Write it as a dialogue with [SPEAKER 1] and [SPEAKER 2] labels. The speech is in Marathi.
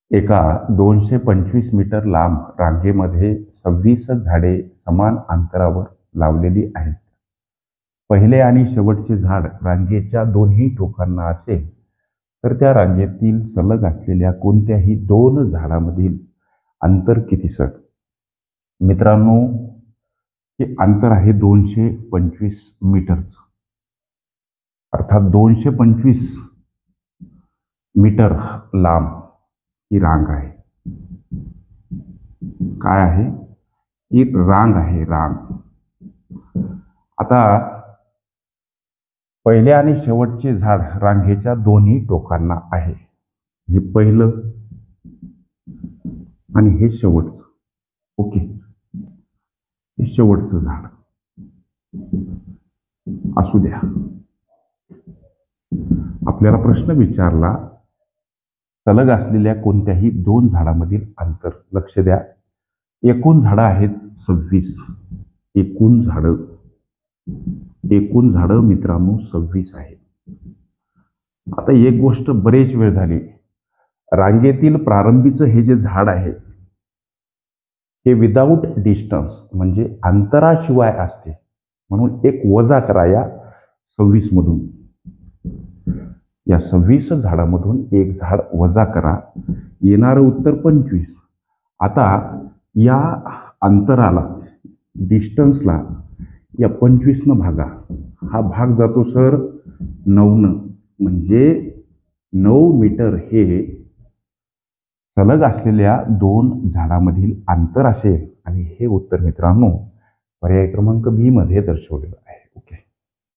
[SPEAKER 1] एका 225 मीटर लांब रांगेमध्ये 26 झाडे समान अंतरावर लावलेली आहेत. पहिले आणि शेवटचे झाड रांगेच्या दोन्ही टोकांना असेल तर त्या रांगेतील सलग असलेल्या कोणत्याही दोन झाडामधील अंतर किती सर? मित्रांनो, हे अंतर आहे 225 मीटरचं. अर्थात 225 मीटर लांब ही रांग आहे. काय आहे? ही रांग आहे, रांग. आता पहिले आणि शेवटचे झाड रांगेच्या दोन्ही टोकांना आहे. हे पहिलं आणि हे शेवटचं. ओके, हे शेवटचं झाड असू द्या. आपल्याला प्रश्न विचारला, सलग असलेल्या कोणत्याही दोन झाडामधील अंतर. लक्ष द्या, एकूण झाडं आहेत 26. एकूण झाडं मित्रांनो 26 आहेत. आता एक गोष्ट बरेच वेळ झाली, रांगेतील प्रारंभीचं हे जे झाड आहे हे विदाऊट डिस्टन्स म्हणजे अंतराशिवाय असते, म्हणून एक वजा करा या 26 मधून. या 26 झाडामधून एक झाड वजा करा, येणारं उत्तर 25. आता या अंतराला, डिस्टन्सला या 25 भागा. हा भाग जातो सर 9 म्हणजे 9 मीटर हे सलग असलेल्या दोन झाडामधील अंतर असेल. आणि हे उत्तर मित्रांनो पर्याय क्रमांक बी मध्ये दर्शवलेलं आहे. ओके.